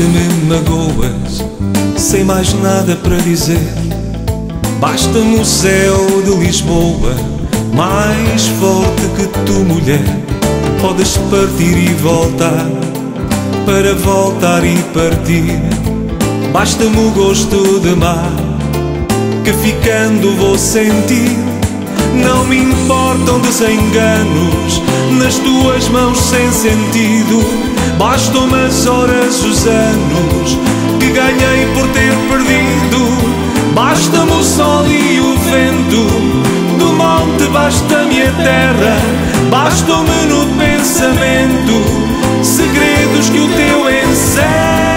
me magoas, sem mais nada para dizer. Basta-me o céu de Lisboa, mais forte que tu, mulher. Podes partir e voltar, para voltar e partir. Basta-me o gosto de mar, que ficando vou sentir. Não me importam desenganos nas tuas mãos sem sentido. Bastam-me as horas, os anos que ganhei por ter perdido. Basta-me o sol e o vento do monte, basta-me a terra. Bastam-me no pensamento segredos que o teu encerra.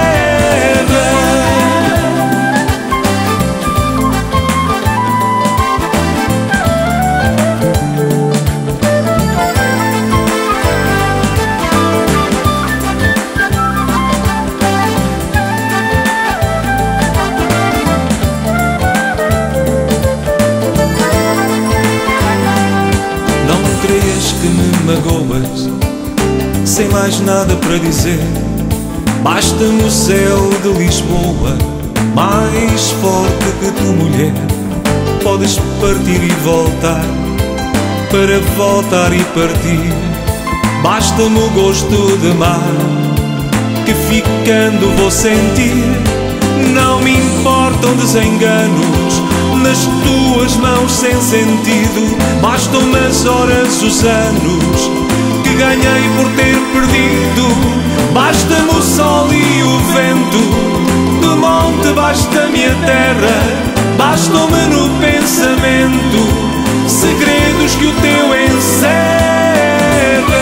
Que me magoas, sem mais nada para dizer. Basta-me o céu de Lisboa, mais forte que tu, mulher. Podes partir e voltar, para voltar e partir. Basta-me o gosto de mar, que ficando vou sentir. Não me importam desenganos nas tuas mãos sem sentido. Bastam-me as horas, os anos que ganhei por ter perdido. Basta-me o sol e o vento do monte, basta-me a terra. Bastam-me no pensamento segredos que o teu encerra.